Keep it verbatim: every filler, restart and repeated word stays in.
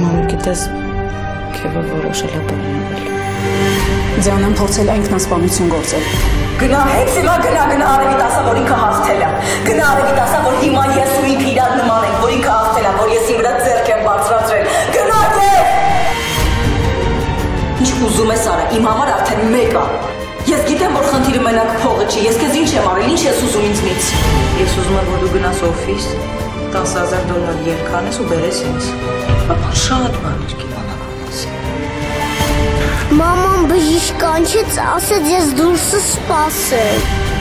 Մամ, գիտես, քեզ որոշել է բռնել։ Ձյանան փորձել է ինքնասպանություն գործել։ Գնա հենց հիմա գնա գնա Արևի տասա, որ ինքը հաղթել է։ Գնա Արևի տասա, որ հիմա ես ու ինքը իրար նման ենք, որ ինքը հաղթել է, որ ես իմ վրա ձեռք եմ բարձրացրել։ Գնա դեր։ Ինչ ուզում ես արա, իմ համար արդեն մեկ է։ Ես գիտեմ, որ խնդիրը մենակ փողը չի, ես քեզ ինչ եմ արել, ինչ ես ուզում ինձնից։ Ես ուզում եմ, որ դու գնաս օֆիս, տասը հազար դոլար երկանես ու բերես ինձ։ Ապա շատ բաներ կիմանալ անասի։ Մաման բժիշկ կանչեց, ասեց ես դուրսը սպասել։